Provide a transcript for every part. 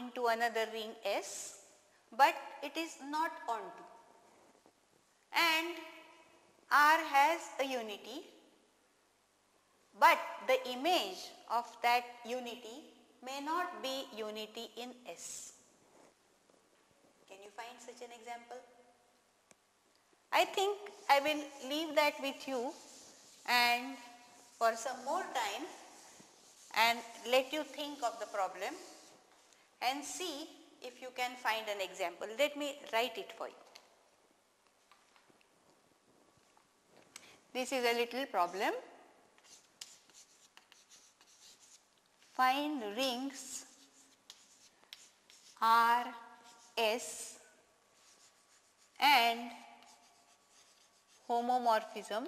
into another ring S, but it is not onto, and R has a unity, but the image of that unity may not be unity in S. Can you find such an example? I think I will leave that with you and for some more time and let you think of the problem and see if you can find an example. Let me write it for you. This is a little problem. Find rings R, S and homomorphism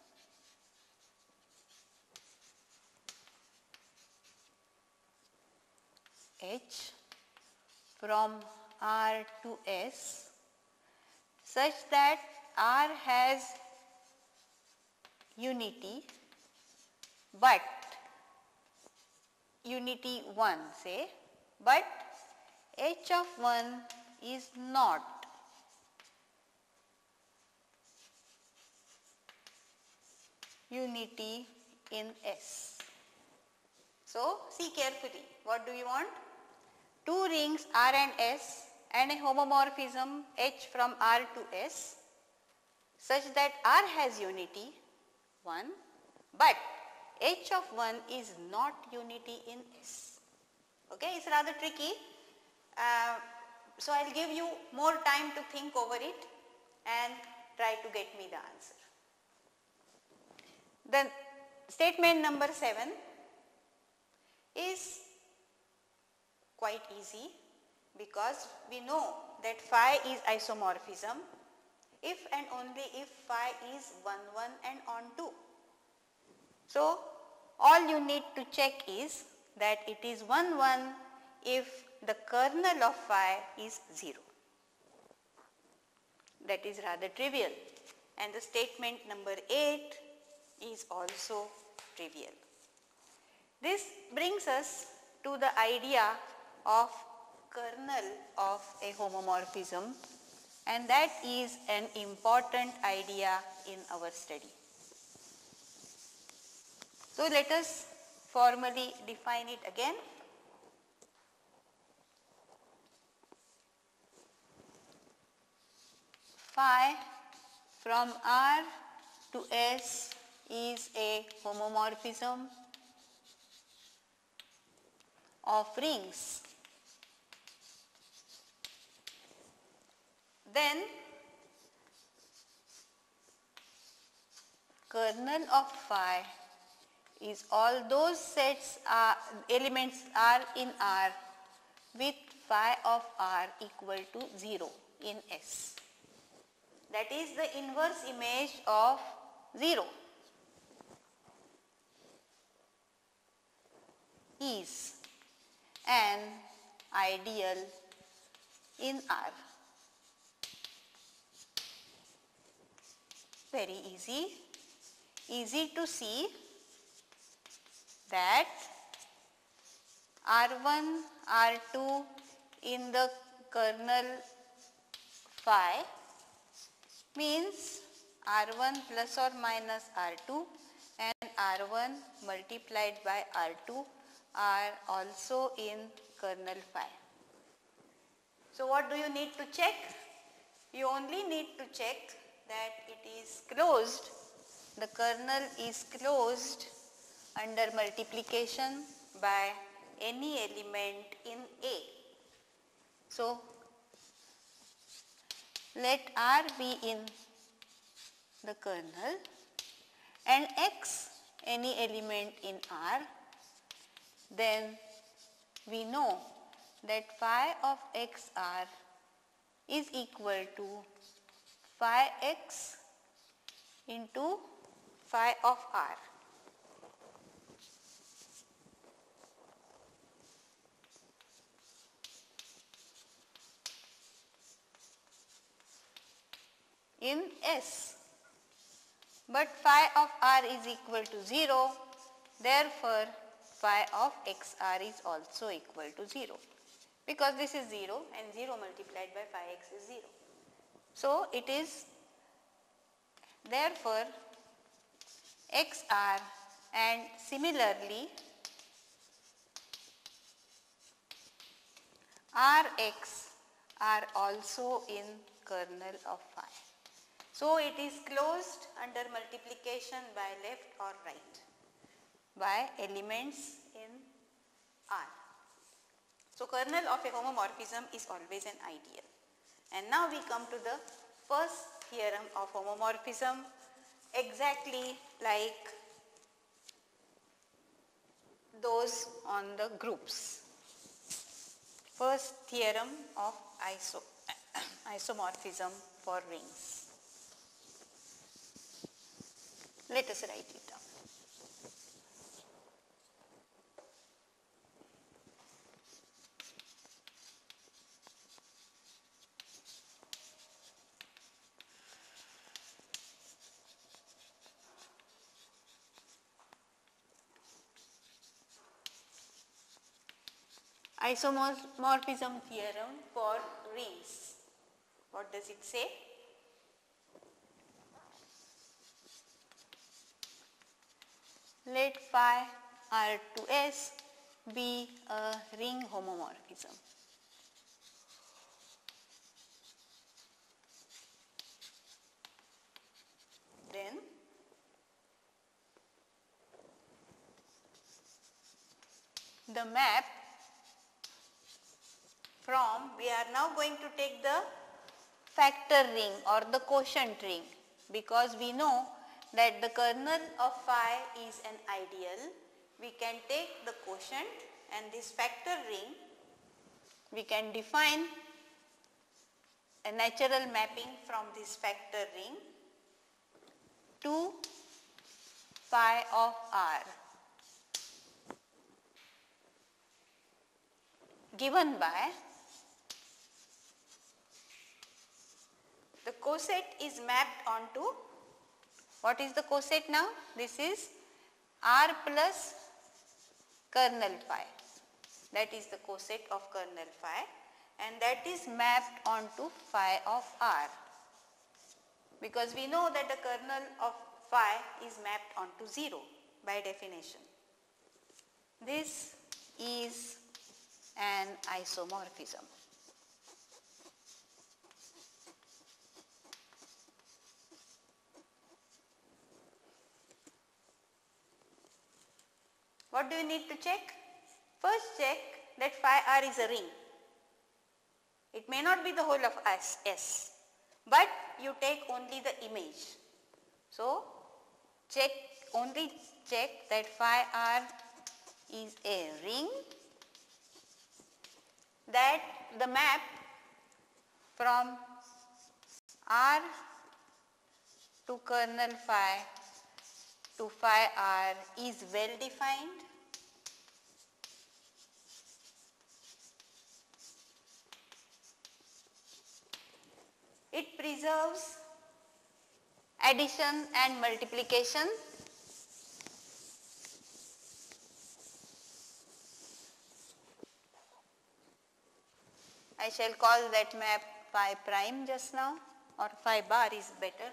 H from R to S such that R has unity, but unity 1 say, but H of 1 is not unity in S. So, see carefully, what do you want? Two rings R and S and a homomorphism H from R to S such that R has unity 1, but H of 1 is not unity in S. Okay, it's rather tricky. So, I will give you more time to think over it and try to get me the answer. Then statement number 7 is quite easy because we know that phi is isomorphism if and only if phi is 1, 1 and on 2. So, all you need to check is that it is 1, 1 if the kernel of phi is 0. That is rather trivial, and the statement number 8 is also trivial. This brings us to the idea of kernel of a homomorphism, and that is an important idea in our study. So, let us formally define it again. Phi from R to S is a homomorphism of rings. Then kernel of phi is all those sets elements are in R with phi of R equal to 0 in S. That is the inverse image of 0 is an ideal in R. Very easy to see that R1, R2 in the kernel phi means R1 plus or minus R2 and R1 multiplied by R2 are also in kernel phi. So, what do you need to check? You only need to check that it is closed, the kernel is closed under multiplication by any element in A. So, let R be in the kernel and X any element in R, then we know that phi of XR is equal to phi X into phi of R. In S, but phi of R is equal to 0, therefore phi of XR is also equal to 0. because this is 0 and 0 multiplied by phi x is 0. So it is therefore XR, and similarly Rx are also in kernel of phi. So it is closed under multiplication by left or right by elements in R. So kernel of a homomorphism is always an ideal. And now we come to the first theorem of homomorphism, exactly like those on the groups. First theorem of isomorphism for rings. Let us write it down. Isomorphism theorem for rings. What does it say? Let phi R to S be a ring homomorphism. Then the map from, we are now going to take the factor ring or the quotient ring, because we know that the kernel of phi is an ideal. We can take the quotient and this factor ring, we can define a natural mapping from this factor ring to phi of R, given by the coset is mapped onto, what is the coset now? This is R plus kernel phi, that is the coset of kernel phi, and that is mapped onto phi of R, because we know that the kernel of phi is mapped onto 0 by definition. This is an isomorphism. What do you need to check? First check that phi R is a ring. It may not be the whole of S, but you take only the image. So only check that phi R is a ring, that the map from R to kernel phi to phi R is well defined, it preserves addition and multiplication, I shall call that map phi prime just now, or phi bar is better.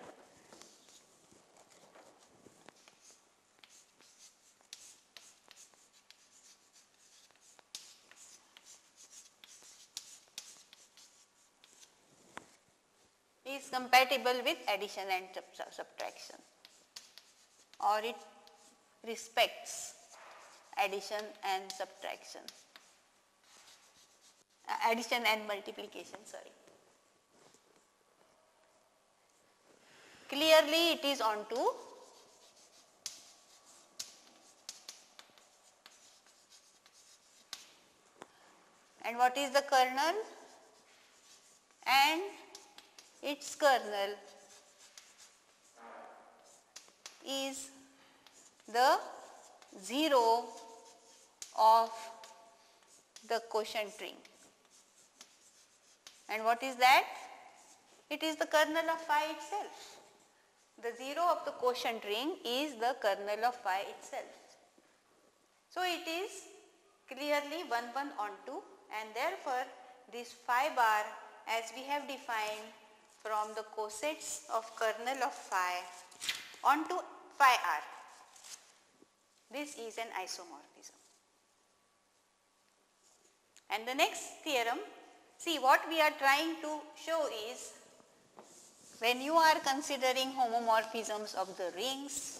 Is compatible with addition and subtraction, or it respects addition and subtraction, addition and multiplication, sorry. Clearly it is onto and what is the kernel? And its kernel is the 0 of the quotient ring. And what is that? It is the kernel of phi itself. The 0 of the quotient ring is the kernel of phi itself. So it is clearly 1 1 onto, and therefore this phi bar, as we have defined from the cosets of kernel of phi onto phi r, this is an isomorphism. And the next theorem, see what we are trying to show is, when you are considering homomorphisms of the rings,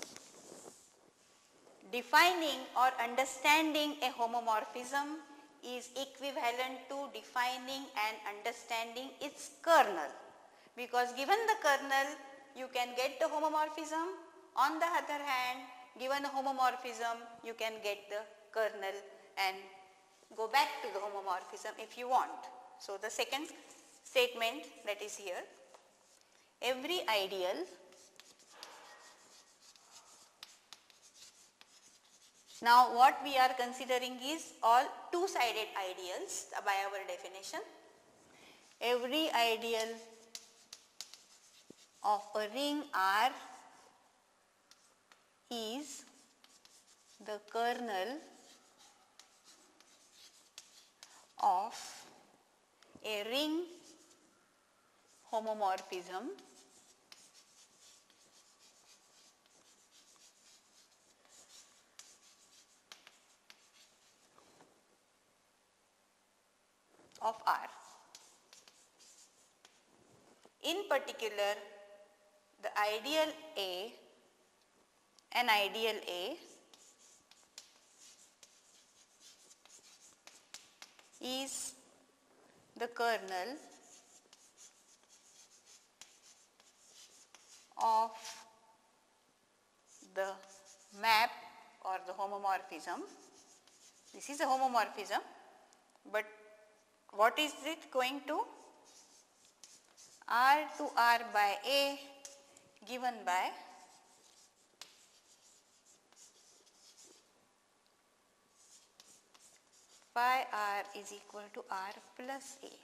defining or understanding a homomorphism is equivalent to defining and understanding its kernel, because given the kernel you can get the homomorphism. On the other hand, given a homomorphism you can get the kernel and go back to the homomorphism if you want. So the second statement that is here, every ideal now what we are considering is all two-sided ideals by our definition. Every ideal of a ring R is the kernel of a ring homomorphism of R. In particular, the ideal A, an ideal A is the kernel of the map or the homomorphism. This is a homomorphism, but what is it going to? R to R by A given by phi R is equal to R plus A.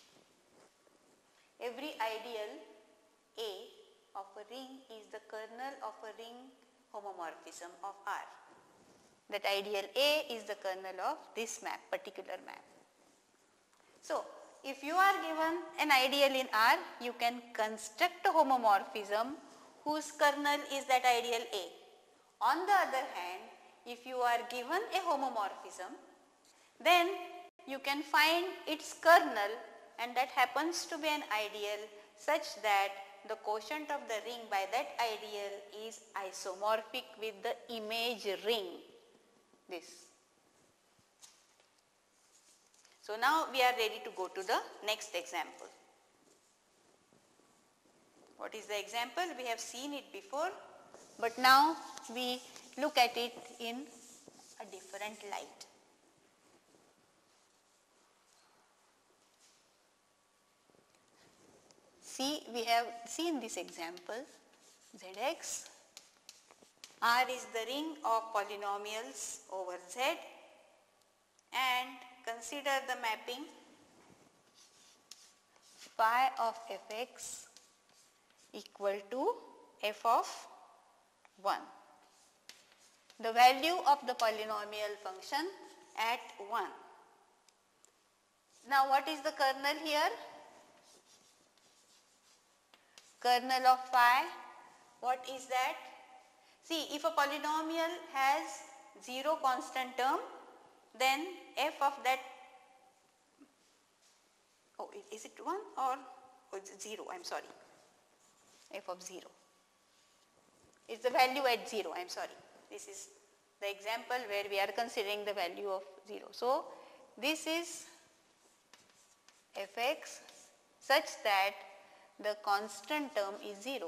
Every ideal A of a ring is the kernel of a ring homomorphism of R. That ideal A is the kernel of this map, particular map. So, if you are given an ideal in R, you can construct a homomorphism whose kernel is that ideal A. On the other hand, if you are given a homomorphism, then you can find its kernel, and that happens to be an ideal such that the quotient of the ring by that ideal is isomorphic with the image ring, this. So now we are ready to go to the next example. What is the example? We have seen it before, but now we look at it in a different light. See, we have seen this example, Zx, R is the ring of polynomials over Z, and consider the mapping phi of fx equal to f of 1. The value of the polynomial function at 1. Now what is the kernel here? Kernel of phi, what is that? See, if a polynomial has 0 constant term, then f of that, oh, is it 1 or oh, it's 0, I am sorry, f of 0. It's the value at 0, I am sorry. This is the example where we are considering the value of 0. So, this is fx such that the constant term is 0.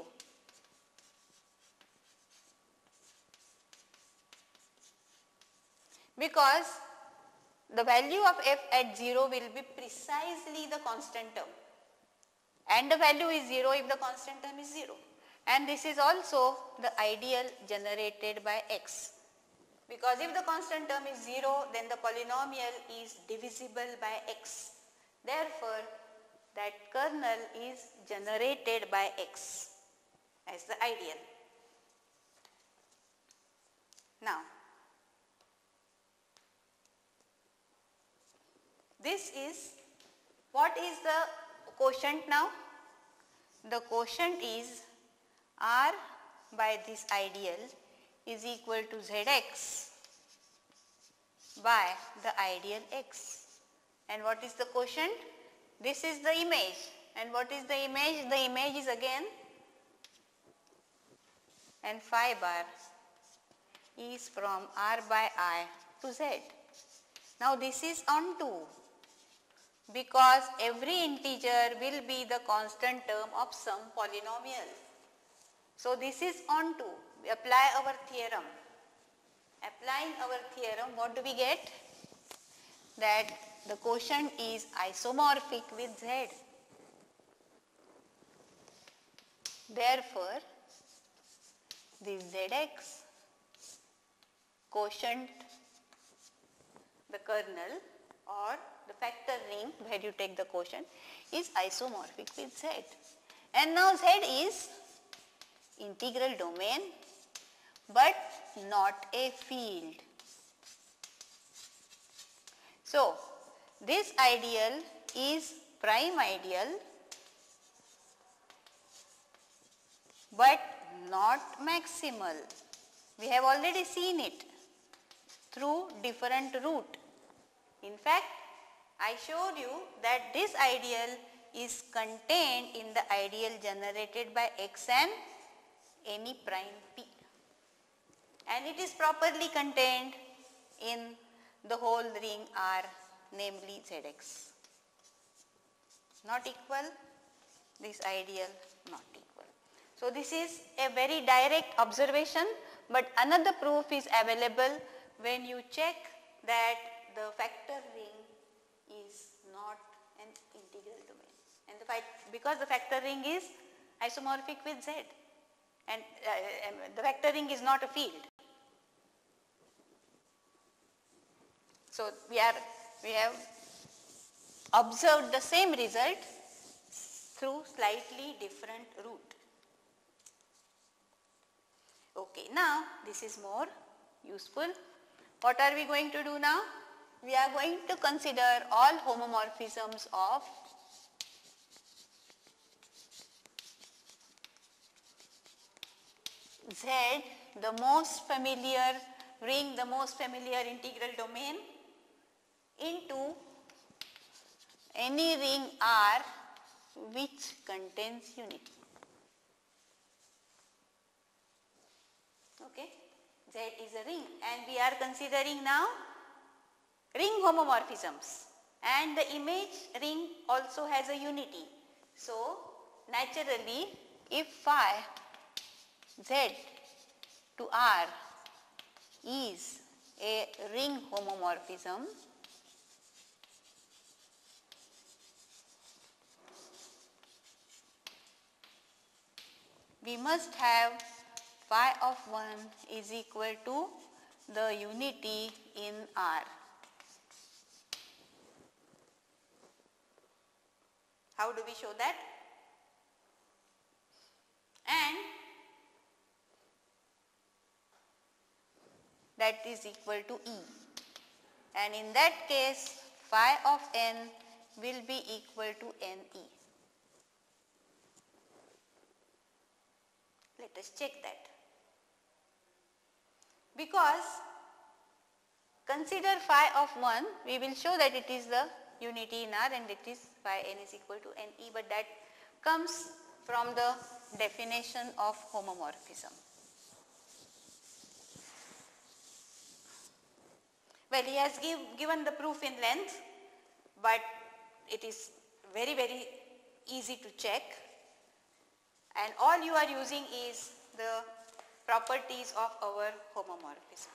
Because the value of f at 0 will be precisely the constant term, and the value is 0 if the constant term is 0. And this is also the ideal generated by x, because if the constant term is 0, then the polynomial is divisible by x. Therefore, that kernel is generated by x as the ideal. Now, this is, what is the quotient now? The quotient is R by this ideal is equal to Zx by the ideal x. And what is the quotient? This is the image. And what is the image? The image is again and phi bar is from R by I to Z. Now this is onto, because every integer will be the constant term of some polynomial. So this is onto. We apply our theorem. Applying our theorem, what do we get? That the quotient is isomorphic with Z. Therefore, this Zx quotient, the kernel or the factor ring where you take the quotient, is isomorphic with Z. And now Z is integral domain but not a field. So, this ideal is prime ideal but not maximal. We have already seen it through different route. In fact, I showed you that this ideal is contained in the ideal generated by X and any prime P. And it is properly contained in the whole ring R, namely Zx. Not equal, this ideal not equal. So this is a very direct observation, but another proof is available when you check that the factor ring is not an integral domain. And because the factor ring is isomorphic with Z, and the factor ring is not a field. So we have observed the same result through slightly different route. Okay, now this is more useful. What are we going to do now? We are going to consider all homomorphisms of Z, the most familiar ring, the most familiar integral domain, into any ring R which contains unity. Okay, Z is a ring and we are considering now ring homomorphisms, and the image ring also has a unity. So naturally, if phi Z to R is a ring homomorphism, we must have phi of 1 is equal to the unity in R. How do we show that? And that is equal to E. And in that case, phi of n will be equal to NE. Let us check that. Because consider phi of 1, we will show that it is the unity in R and it is phi n is equal to NE, but that comes from the definition of homomorphism. Well, he has given the proof in length, but it is very easy to check, and all you are using is the properties of our homomorphism.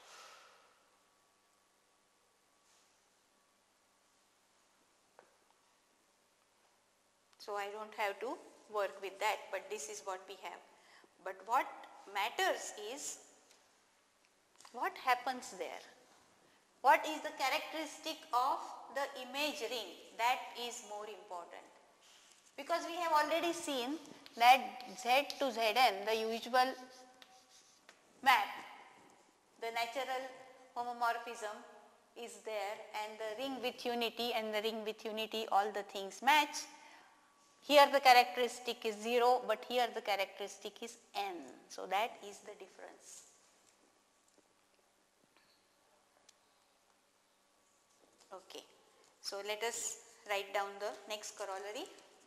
So I don't have to work with that, but this is what we have. But what matters is what happens there. What is the characteristic of the image ring? That is more important. Because we have already seen that Z to Zn, the usual map, the natural homomorphism is there and the ring with unity and the ring with unity, all the things match. Here the characteristic is 0, but here the characteristic is n. So that is the difference. Okay. So let us write down the next corollary.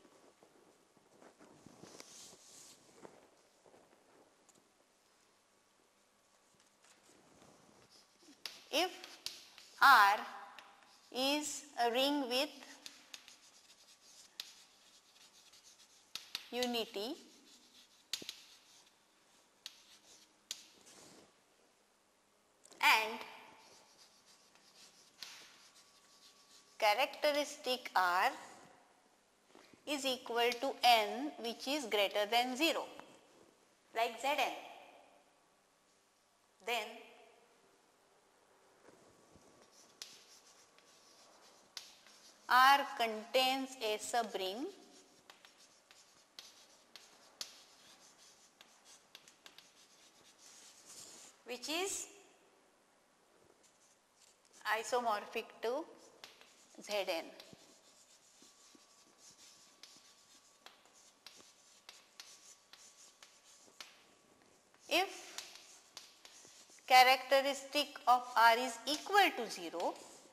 If R is a ring with unity and characteristic R is equal to n, which is greater than 0, like Zn, then R contains a subring which is isomorphic to Zn. If characteristic of R is equal to 0,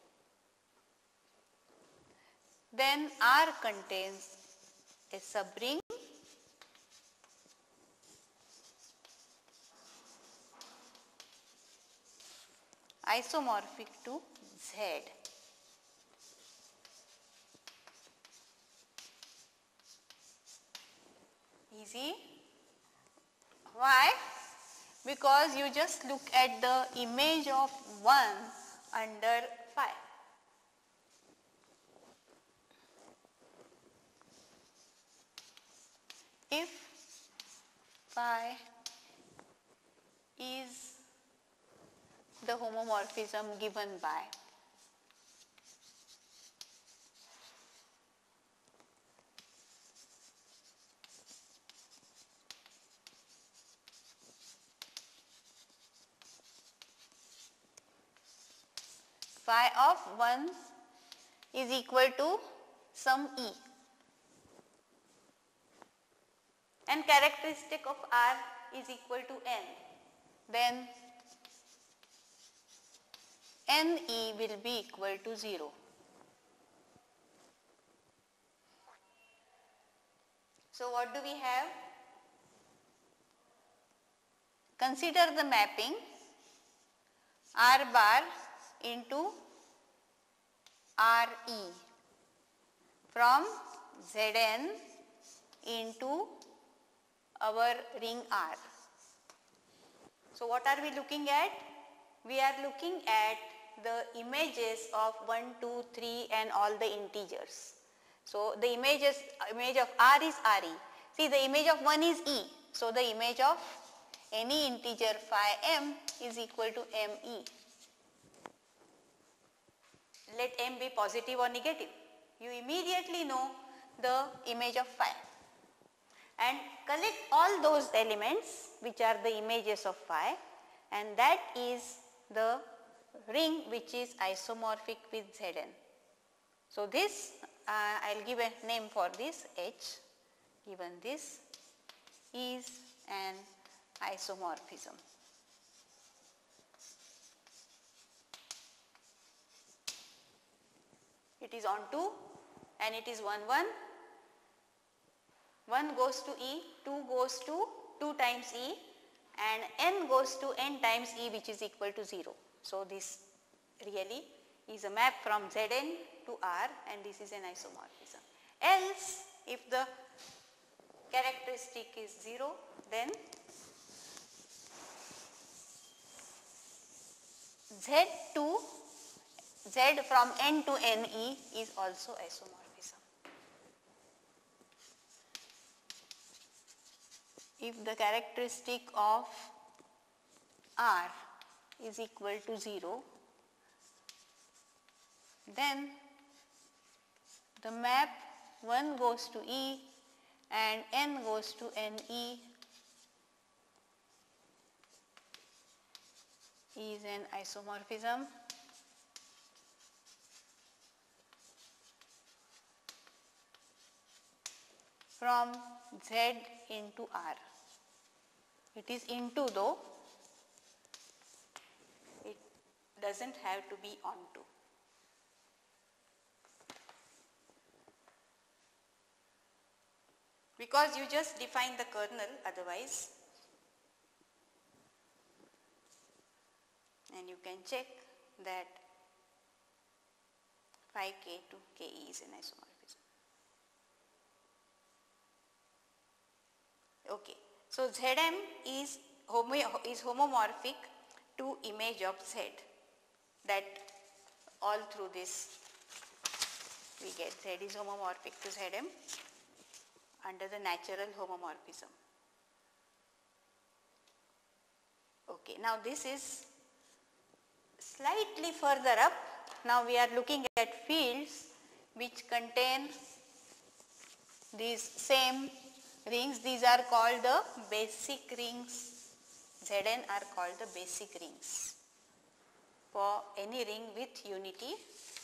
then R contains a subring isomorphic to Z. Easy. Why? Because you just look at the image of 1 under phi. If phi is the homomorphism given by phi of 1 is equal to some E, and characteristic of R is equal to n, then NE will be equal to 0. So what do we have? Consider the mapping R bar into RE from Zn into our ring R. So what are we looking at? We are looking at the images of 1, 2, 3 and all the integers. So the image of R is Re. See, the image of 1 is E. So the image of any integer phi m is equal to me. Let m be positive or negative. You immediately know the image of phi. And collect all those elements which are the images of phi, and that is the ring which is isomorphic with Zn. So this I will give a name for this H, given this is an isomorphism. It is on 2 and it is 1, 1. 1 goes to E, 2 goes to 2 times E, and n goes to n times E, which is equal to 0. So this really is a map from Zn to R, and this is an isomorphism. Else, if the characteristic is 0, then Z from n to ne is also isomorphism. If the characteristic of R is equal to 0, then the map 1 goes to E and n goes to ne is an isomorphism. from Z into R. It is into though, it does not have to be onto. Because you just define the kernel otherwise, and you can check that phi k to ke is an isomorphism. Okay. So, Zm is homomorphic to image of Z, that all through this we get Z is homomorphic to Zm under the natural homomorphism. Okay. Now, this is slightly further up. Now, we are looking at fields which contain these same rings. These are called the basic rings. Zn are called the basic rings for any ring with unity.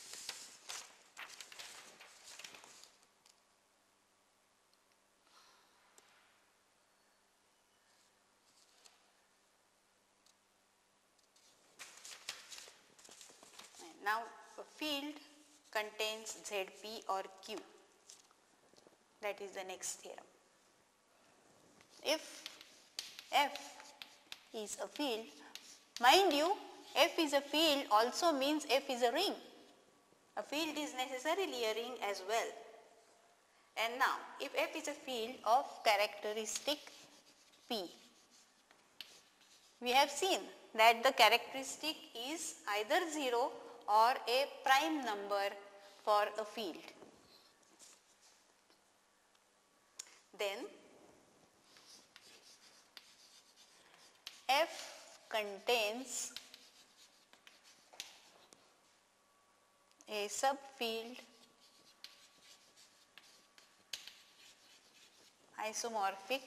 Now, a field contains Zp or Q, that is the next theorem. If F is a field, mind you, F is a field also means F is a ring. A field is necessarily a ring as well. And now, if F is a field of characteristic P, we have seen that the characteristic is either 0 or a prime number for a field. Then F contains a subfield isomorphic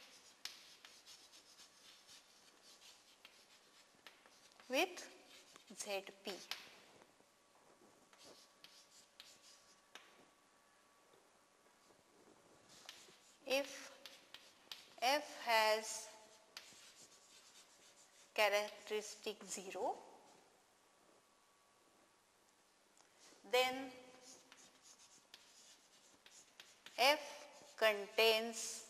with Zp. If F has characteristic 0, then F contains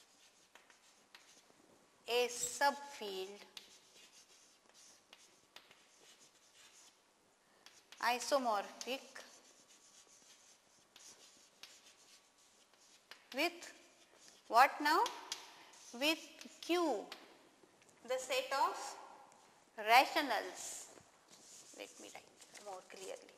a subfield isomorphic with what now? With Q, the set of rationals. Let me write more clearly.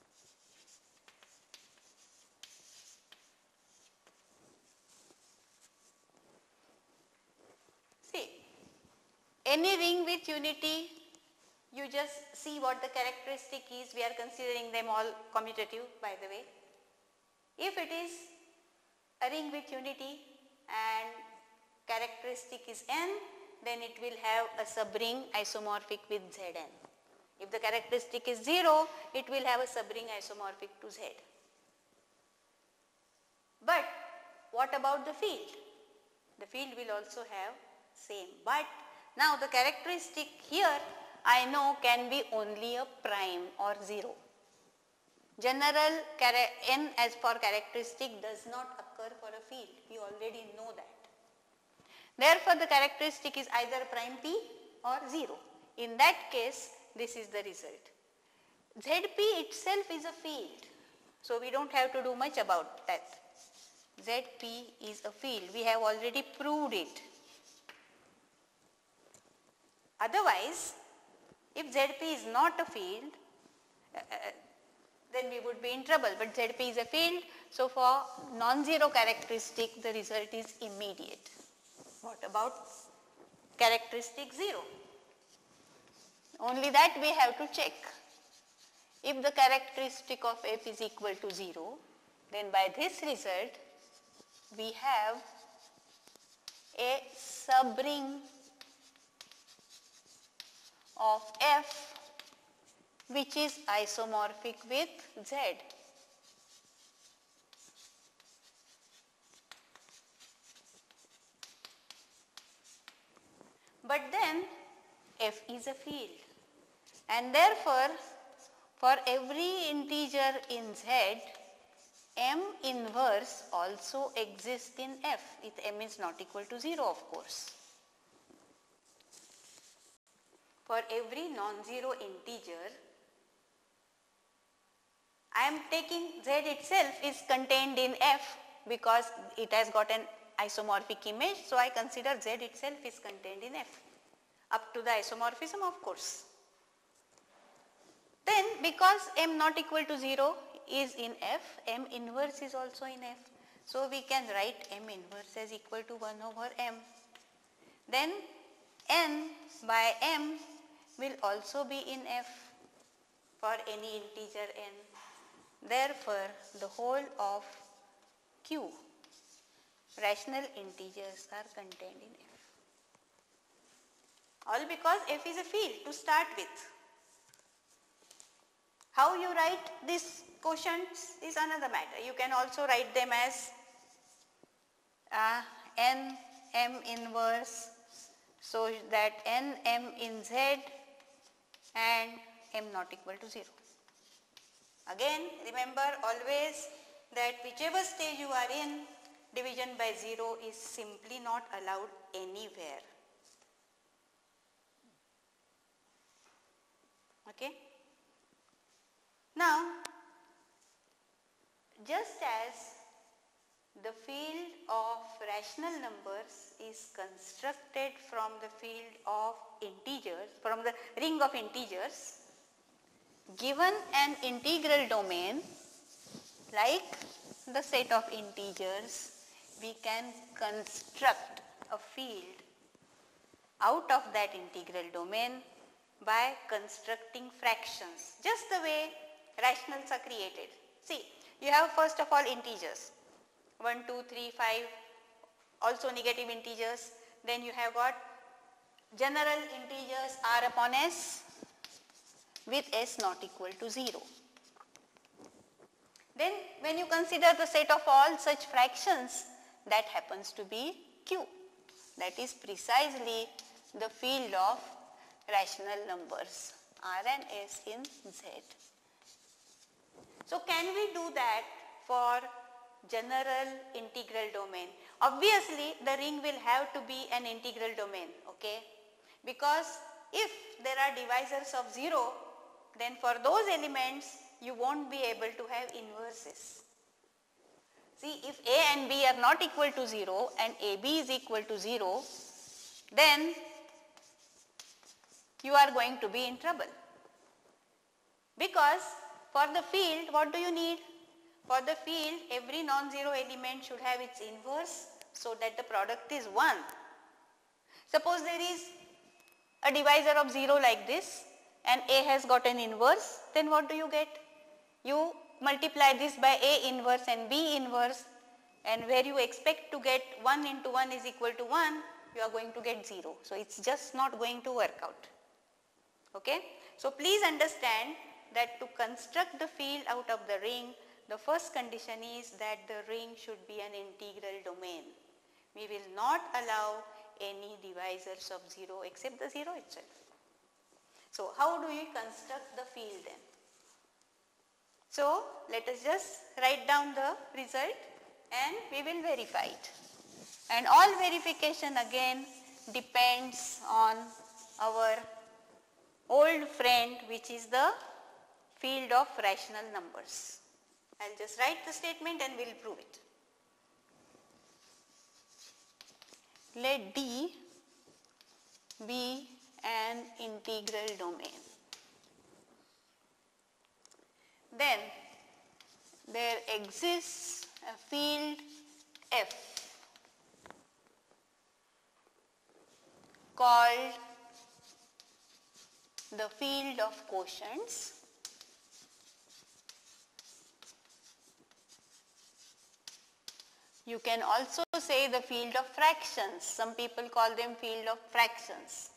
See, any ring with unity, you just see what the characteristic is. We are considering them all commutative, by the way. If it is a ring with unity and characteristic is n, then it will have a subring isomorphic with Zn. If the characteristic is 0, it will have a subring isomorphic to Z. But what about the field? The field will also have same. But now the characteristic here I know can be only a prime or 0. General n as for characteristic does not occur for a field. We already know that. Therefore, the characteristic is either prime p or 0. In that case, this is the result. Zp itself is a field. So, we do not have to do much about that. Zp is a field. We have already proved it. Otherwise, if Zp is not a field, then we would be in trouble. But Zp is a field. So, for non-zero characteristic, the result is immediate. What about characteristic 0? Only that we have to check. If the characteristic of F is equal to 0, then by this result we have a subring of F which is isomorphic with Z. but then f is a field, and therefore for every integer in Z, m inverse also exists in f if m is not equal to 0, of course. For every non-zero integer, I am taking Z itself is contained in f because it has got an isomorphic image, so I consider Z itself is contained in f up to the isomorphism, of course. Then because m not equal to 0 is in f, m inverse is also in f. So we can write m inverse as equal to 1 over m. Then n by m will also be in f for any integer n. Therefore, the whole of Q rational integers are contained in f. All because f is a field to start with. How you write these quotients is another matter. You can also write them as n m inverse, so that n m in Z and m not equal to 0. Again, remember always that whichever stage you are in, division by 0 is simply not allowed anywhere. Okay? Now, just as the field of rational numbers is constructed from the field of integers, from the ring of integers, given an integral domain like the set of integers, we can construct a field out of that integral domain by constructing fractions, just the way rationals are created. See, you have first of all integers, 1, 2, 3, 5, also negative integers. Then you have got general integers r upon s with s not equal to 0. Then when you consider the set of all such fractions, that happens to be Q. That is precisely the field of rational numbers r and s in Z. So can we do that for general integral domain? Obviously the ring will have to be an integral domain, okay? Because if there are divisors of 0, then for those elements you won't be able to have inverses. See, if a and b are not equal to 0 and ab is equal to 0, then you are going to be in trouble. Because for the field, what do you need? For the field, every non-zero element should have its inverse so that the product is 1. Suppose there is a divisor of 0 like this and a has got an inverse, then what do you get? You multiply this by a inverse and b inverse, and where you expect to get 1 into 1 is equal to 1, you are going to get 0. So it's just not going to work out. Okay? So please understand that to construct the field out of the ring, the first condition is that the ring should be an integral domain. We will not allow any divisors of 0 except the 0 itself. So how do we construct the field then? So let us just write down the result and we will verify it. And all verification again depends on our old friend, which is the field of rational numbers. I will just write the statement and we will prove it. Let D be an integral domain. Then there exists a field F called the field of quotients. You can also say the field of fractions. Some people call them field of fractions.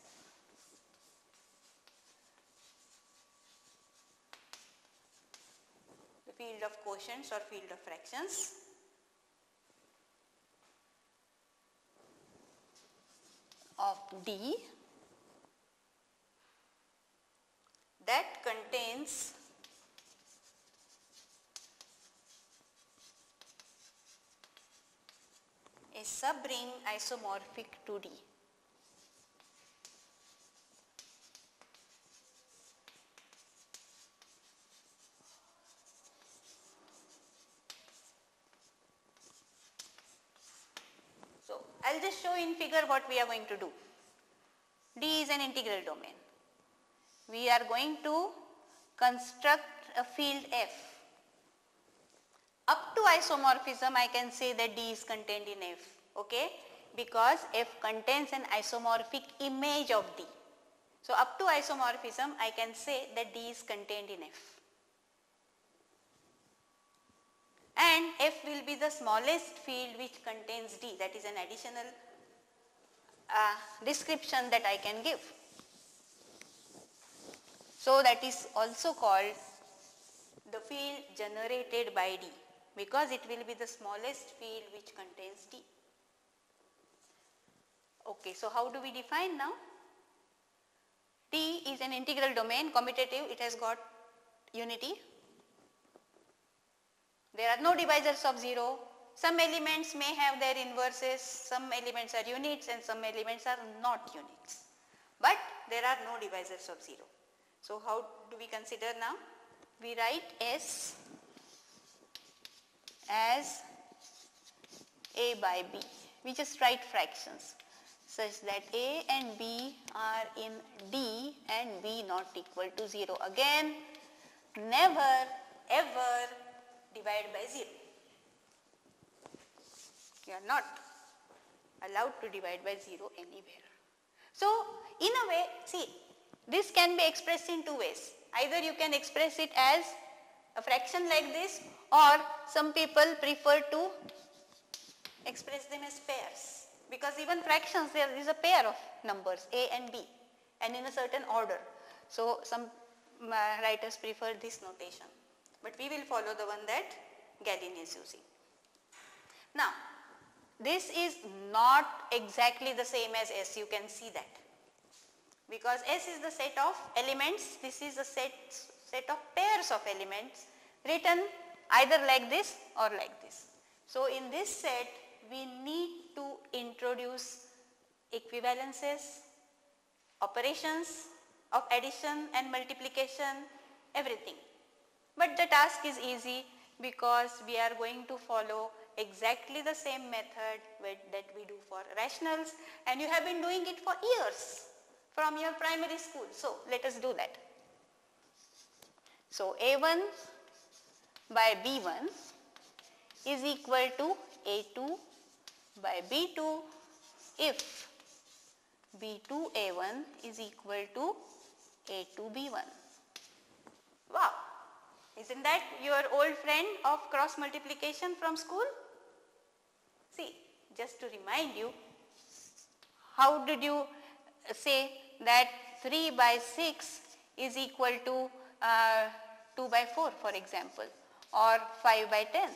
The field of quotients or field of fractions. Of D that contains a subring isomorphic to D. So, I will just show in figure what we are going to do. D is an integral domain. We are going to construct a field F. Up to isomorphism I can say that D is contained in F, okay, because F contains an isomorphic image of D. So, up to isomorphism I can say that D is contained in F. And F will be the smallest field which contains D, that is an additional description that I can give. So, that is also called the field generated by D, because it will be the smallest field which contains D. Okay, so how do we define now? D is an integral domain, commutative, it has got unity. There are no divisors of 0. Some elements may have their inverses, some elements are units and some elements are not units. But there are no divisors of 0. So how do we consider now? We write S as A by B. We just write fractions such that A and B are in D and B not equal to 0. Again, never ever divide by 0. You are not allowed to divide by 0 anywhere. So, in a way, see, this can be expressed in two ways. Either you can express it as a fraction like this, or some people prefer to express them as pairs, because even fractions there is a pair of numbers A and B and in a certain order. So, some writers prefer this notation, but we will follow the one that Galen is using. Now, this is not exactly the same as S, you can see that, because S is the set of elements, this is the set of pairs of elements written either like this or like this. So, in this set we need to introduce equivalences, operations of addition and multiplication, everything. But the task is easy because we are going to follow exactly the same method that we do for rationals, and you have been doing it for years from your primary school. So, let us do that. So, A1 by B1 is equal to A2 by B2 if B2A1 is equal to A2B1. Wow! Isn't that your old friend of cross multiplication from school? See, just to remind you, how did you say that 3 by 6 is equal to 2 by 4, for example, or 5 by 10?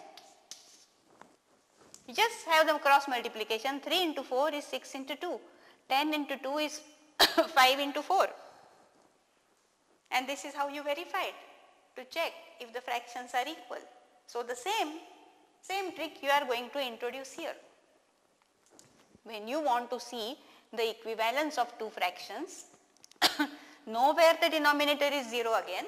You just have the cross multiplication. 3 into 4 is 6 into 2. 10 into 2 is 5 into 4. And this is how you verify it, to check if the fractions are equal. So, the same trick you are going to introduce here. When you want to see the equivalence of two fractions, nowhere the denominator is 0 again,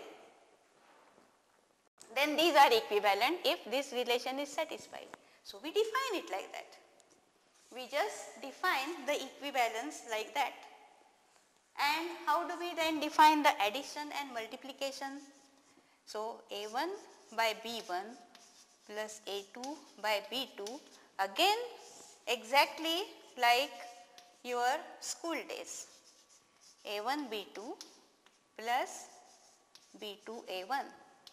then these are equivalent if this relation is satisfied. So, we define it like that. We just define the equivalence like that. And how do we then define the addition and multiplication? So, A1 by B1 plus A2 by B2, again exactly like your school days. A1 B2 plus B2 A1.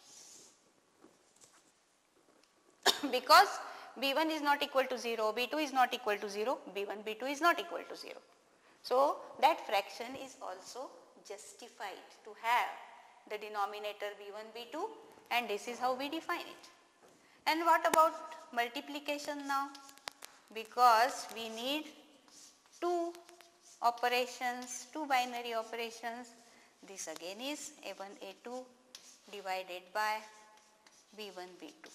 Because B1 is not equal to 0, B2 is not equal to 0, B1 B2 is not equal to 0. So, that fraction is also justified to have the denominator B1 B2, and this is how we define it. And what about multiplication now? Because we need two operations, two binary operations, This again is A1, A2 divided by B1, B2.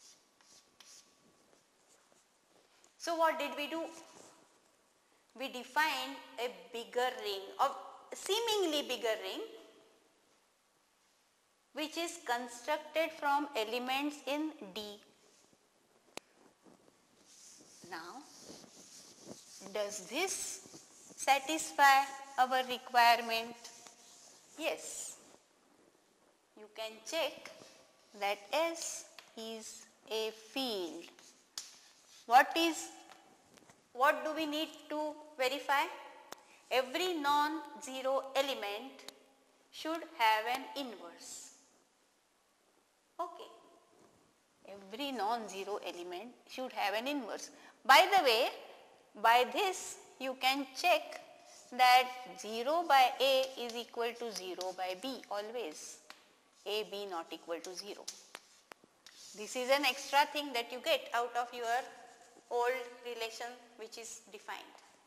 So what did we do? We defined a bigger ring, or seemingly bigger ring, which is constructed from elements in D. Now, does this satisfy our requirement? Yes. You can check that S is a field. What do we need to verify? Every non-zero element should have an inverse. Okay. Every non-zero element should have an inverse. By the way, by this you can check that 0 by A is equal to 0 by B always. A, B not equal to 0. This is an extra thing that you get out of your old relation which is defined.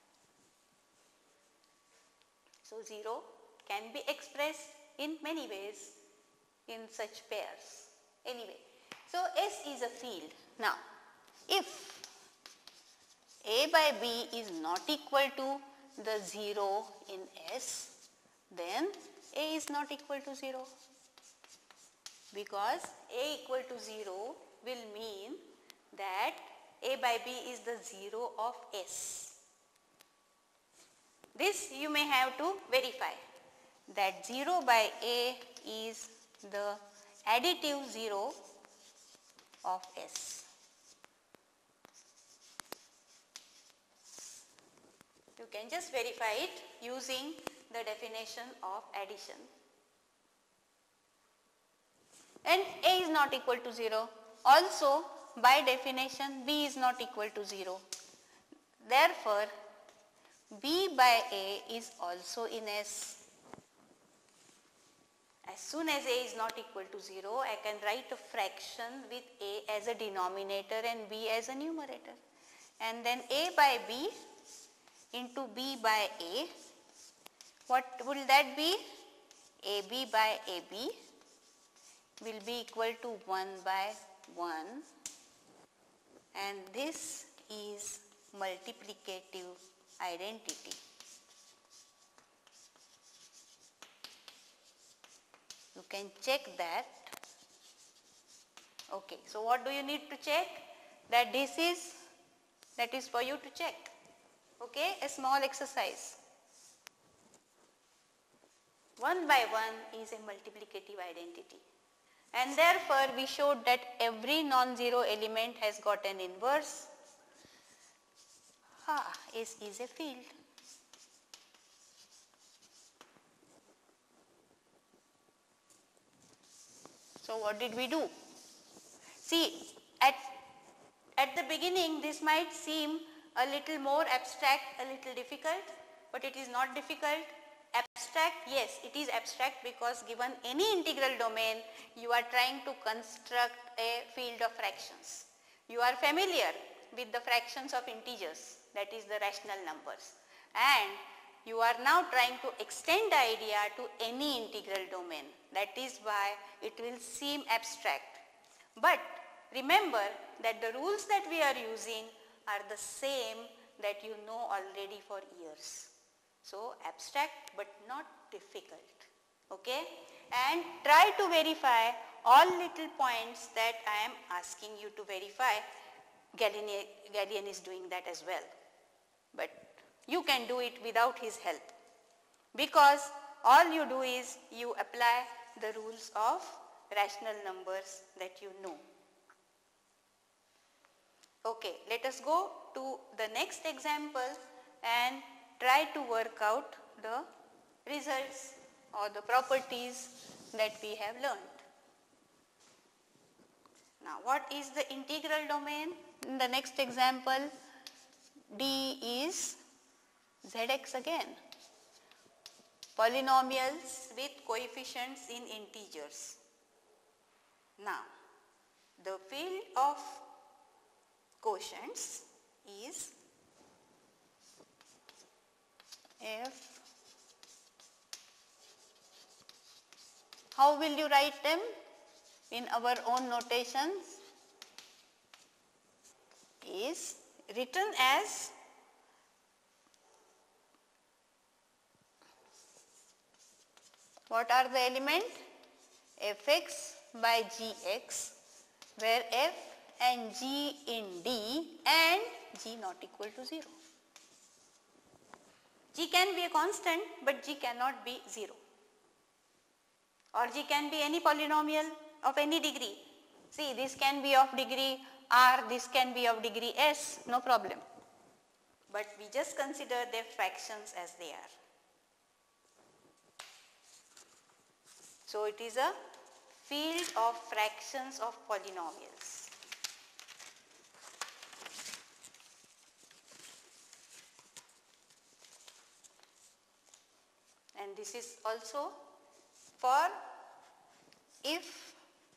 So 0 can be expressed in many ways in such pairs. Anyway, so S is a field. Now, if A by B is not equal to the 0 in S, then A is not equal to 0, because A equal to 0 will mean that A by B is the 0 of S. This you may have to verify, that 0 by A is the additive 0 of S. You can just verify it using the definition of addition. And A is not equal to 0. Also, by definition, B is not equal to 0. Therefore, B by A is also in S. As soon as A is not equal to 0, I can write a fraction with A as a denominator and B as a numerator. And then A by B into B by A, what will that be? AB by AB will be equal to 1 by 1, and this is multiplicative identity. You can check that. Okay, so what do you need to check? That is for you to check. Okay, a small exercise. 1 by 1 is a multiplicative identity, and therefore we showed that every non-zero element has got an inverse. S is a field. So what did we do? See, at the beginning this might seem a little more abstract, a little difficult, but it is not difficult. Abstract, yes, it is abstract, because given any integral domain, you are trying to construct a field of fractions. You are familiar with the fractions of integers, that is the rational numbers, and you are now trying to extend the idea to any integral domain. That is why it will seem abstract. But remember that the rules that we are using are the same that you know already for years. So abstract but not difficult. Okay? And try to verify all little points that I am asking you to verify. Galilean is doing that as well. But you can do it without his help, because all you do is you apply the rules of rational numbers that you know. Okay, let us go to the next example and try to work out the results or the properties that we have learned. Now, what is the integral domain? In the next example, D is Zx again. Polynomials with coefficients in integers. Now, the field of quotients is f How will you write them in our own notations? Is written as what are the element? Fx by gx, where f and g in D and g not equal to 0. G can be a constant, but g cannot be 0, or g can be any polynomial of any degree. See, this can be of degree r, this can be of degree s, no problem, but we just consider their fractions as they are. So it is a field of fractions of polynomials. And this is also for if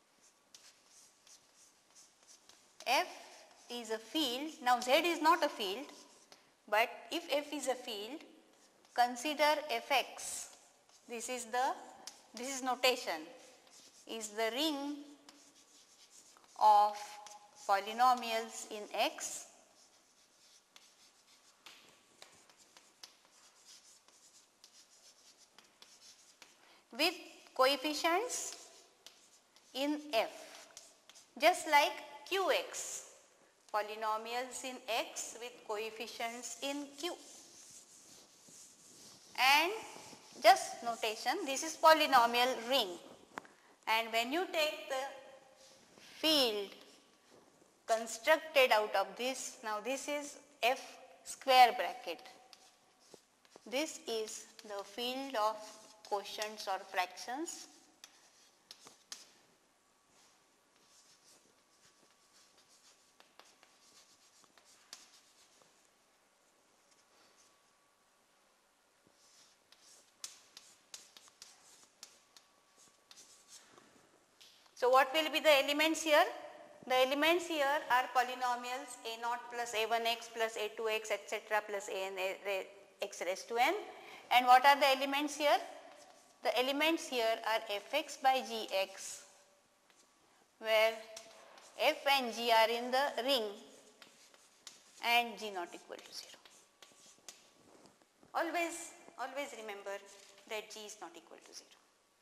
f is a field. Now z is not a field, but if f is a field, consider fx. This is notation, is the ring of polynomials in X with coefficients in F, just like Qx, polynomials in X with coefficients in Q. And just notation, this is polynomial ring, and when you take the field constructed out of this, now this is F square bracket, this is the field of quotients or fractions. So what will be the elements here? The elements here are polynomials a0 plus a1x plus a2x etc. plus an x raised to n. And what are the elements here? The elements here are fx by gx, where f and g are in the ring and g not equal to 0. Always remember that g is not equal to 0.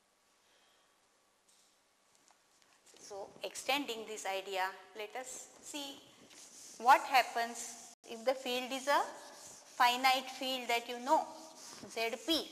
So extending this idea, let us see what happens if the field is a finite field that you know, Zp.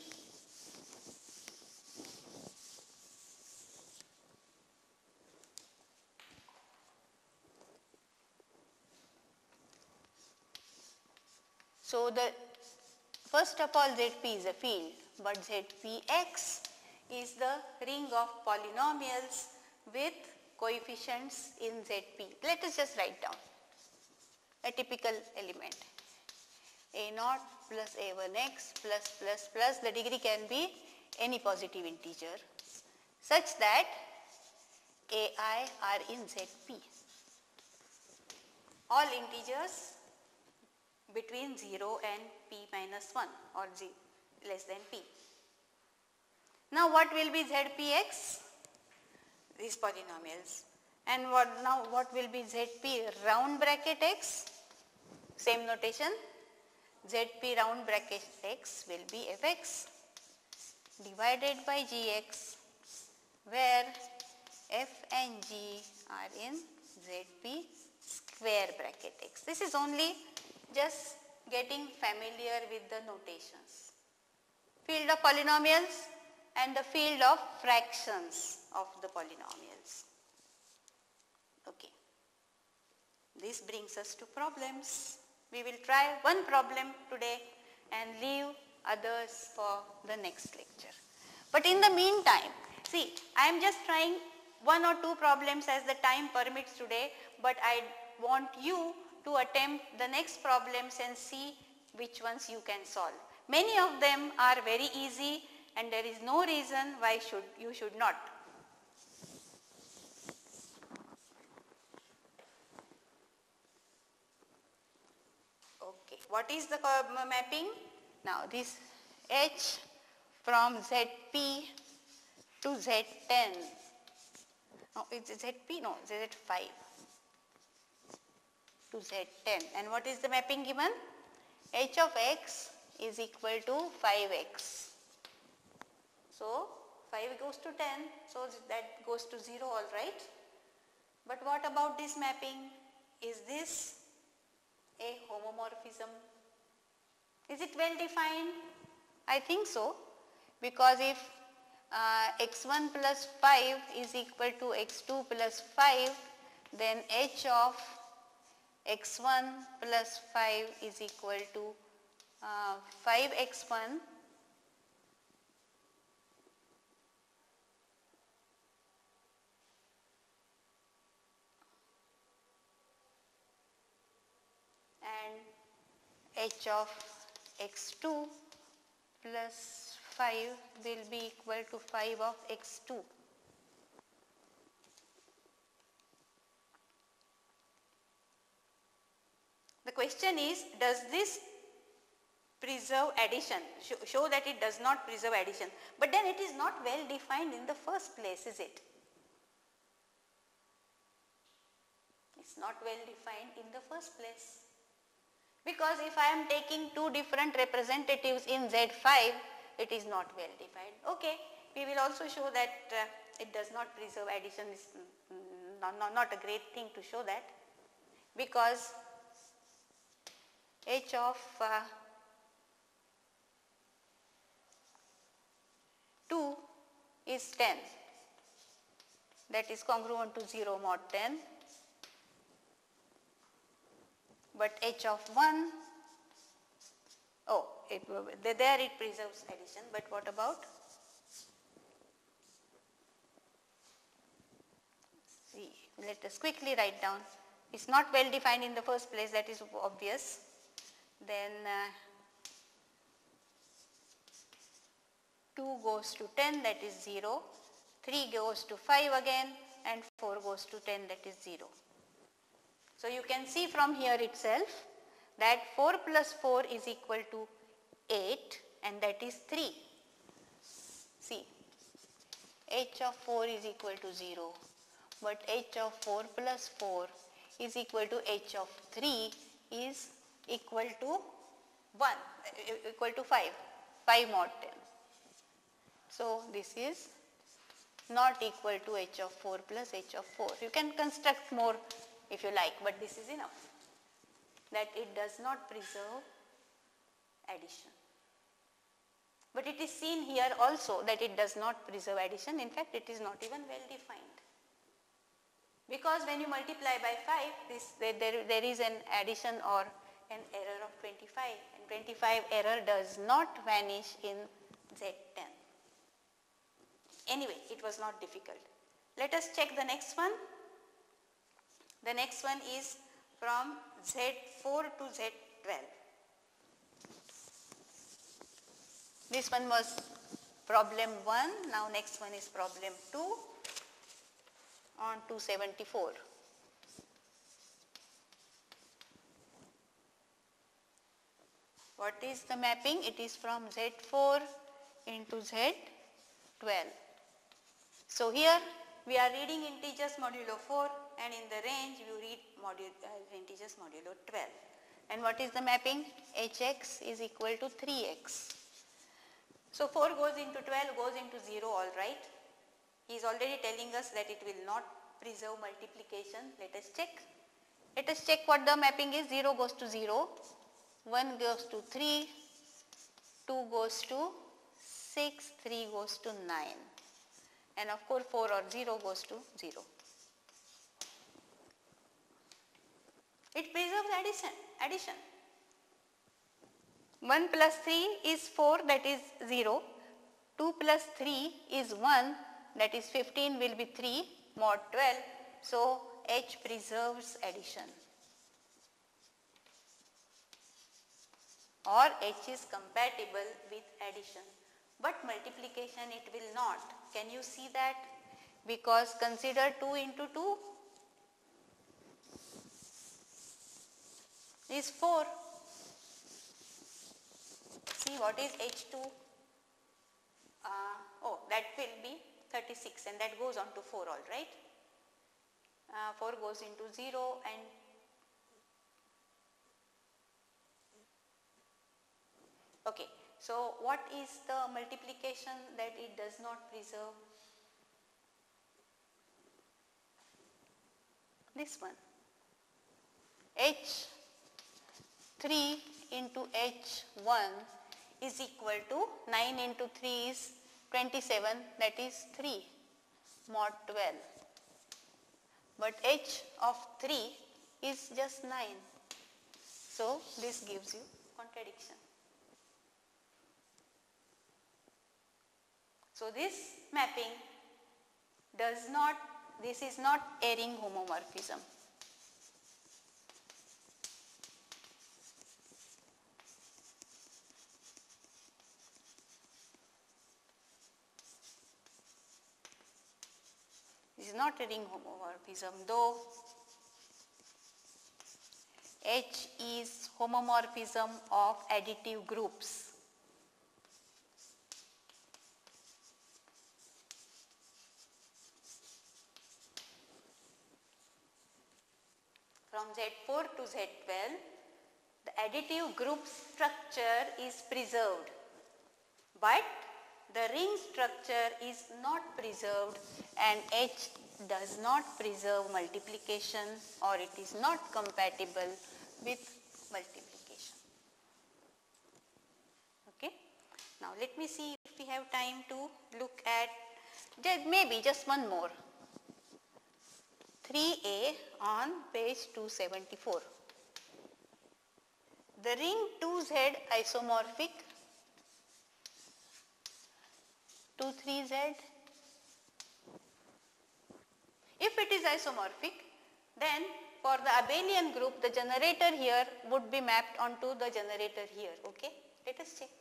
So the first of all Zp is a field, but Zpx is the ring of polynomials with coefficients in Zp. Let us just write down a typical element. a0 plus a1x plus the degree can be any positive integer such that ai are in Zp. All integers between 0 and p minus 1 or less than p. Now what will be Zpx? These polynomials. And what will be Zp round bracket x? Same notation. Zp round bracket x will be fx divided by gx, where f and g are in Zp square bracket x. This is only just getting familiar with the notations. Field of polynomials and the field of fractions of the polynomials. Okay. This brings us to problems. We will try one problem today and leave others for the next lecture. But in the meantime, see, I am just trying one or two problems as the time permits today, but I want you to attempt the next problems and see which ones you can solve. Many of them are very easy and there is no reason why you should not. Okay, what is the mapping? Now this H from Zp to Z10. No, it's ZP, no, Z5 to Z10. And what is the mapping given? H of x is equal to 5x. So 5 goes to 10, so that goes to 0, all right. But what about this mapping? Is this a homomorphism? Is it well defined? I think so, because if x1 plus 5 is equal to x2 plus 5, then h of x1 plus 5 is equal to 5x1 and h of x2 plus 5 will be equal to 5 of x2. The question is, does this preserve addition? Show that it does not preserve addition. But then it is not well defined in the first place, is it? It's not well defined in the first place. Because if I am taking two different representatives in Z5, it is not well defined. Okay, we will also show that it does not preserve addition. Is not a great thing to show that, because h of 2 is 10, that is congruent to 0 mod 10. But h of 1, there it preserves addition, but what about, see, let us quickly write down. It's not well defined in the first place, that is obvious. Then 2 goes to 10, that is 0, 3 goes to 5 again, and 4 goes to 10, that is 0. So you can see from here itself that 4 plus 4 is equal to 8, and that is 3. See, h of 4 is equal to 0, but h of 4 plus 4 is equal to h of 3 is equal to 1, equal to 5, 5 mod 10. So this is not equal to h of 4 plus h of 4. You can construct more if you like, but this is enough, that it does not preserve addition. But it is seen here also that it does not preserve addition. In fact, it is not even well defined, because when you multiply by 5, there is an addition or an error of 25, and 25 error does not vanish in Z10. Anyway, it was not difficult. Let us check the next one. The next one is from Z4 to Z12. This one was problem 1, now next one is problem 2 on 274. What is the mapping? It is from Z4 into Z12. So here we are reading integers modulo 4, and in the range you read integers modulo 12. And what is the mapping? Hx is equal to 3x. So 4 goes into 12, goes into 0, all right. He is already telling us that it will not preserve multiplication. Let us check. Let us check what the mapping is. 0 goes to 0, 1 goes to 3, 2 goes to 6, 3 goes to 9. And of course 4 or 0 goes to 0. It preserves addition. 1 plus 3 is 4, that is 0. 2 plus 3 is 1, that is 15 will be 3 mod 12. So H preserves addition, or H is compatible with addition, but multiplication it will not. Can you see that? Because consider 2 into 2 is 4. See what is H2? That will be 36 and that goes on to 4, all right. 4 goes into 0 and okay. So what is the multiplication that it does not preserve? This one. H3 into H1 is equal to 9 into 3 is 27, that is 3 mod 12. But H of 3 is just 9. So this gives you contradiction. So this mapping does not, this is not a ring homomorphism. This is not a ring homomorphism, though H is homomorphism of additive groups. From Z4 to Z12, the additive group structure is preserved, but the ring structure is not preserved and H does not preserve multiplication, or it is not compatible with multiplication. Okay. Now let me see if we have time to look at maybe just one more. 3A on page 274. The ring 2Z isomorphic 2,3Z. If it is isomorphic, then for the abelian group, the generator here would be mapped onto the generator here. Okay, let us check.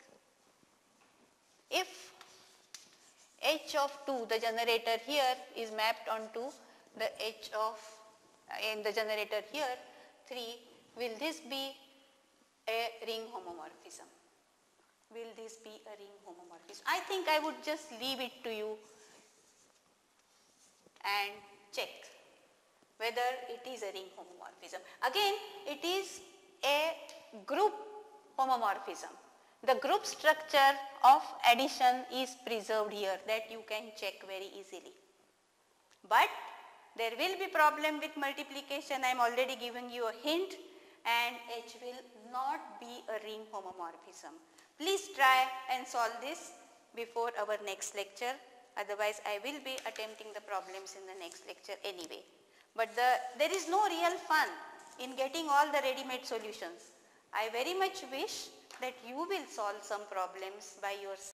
If H of 2, the generator here, is mapped onto the H of in the generator here 3, will this be a ring homomorphism? Will this be a ring homomorphism? I think I would just leave it to you and check whether it is a ring homomorphism. Again, it is a group homomorphism. The group structure of addition is preserved here, that you can check very easily. But there will be problem with multiplication. I am already giving you a hint, and H will not be a ring homomorphism. Please try and solve this before our next lecture. Otherwise, I will be attempting the problems in the next lecture anyway. But there is no real fun in getting all the ready-made solutions. I very much wish that you will solve some problems by yourself.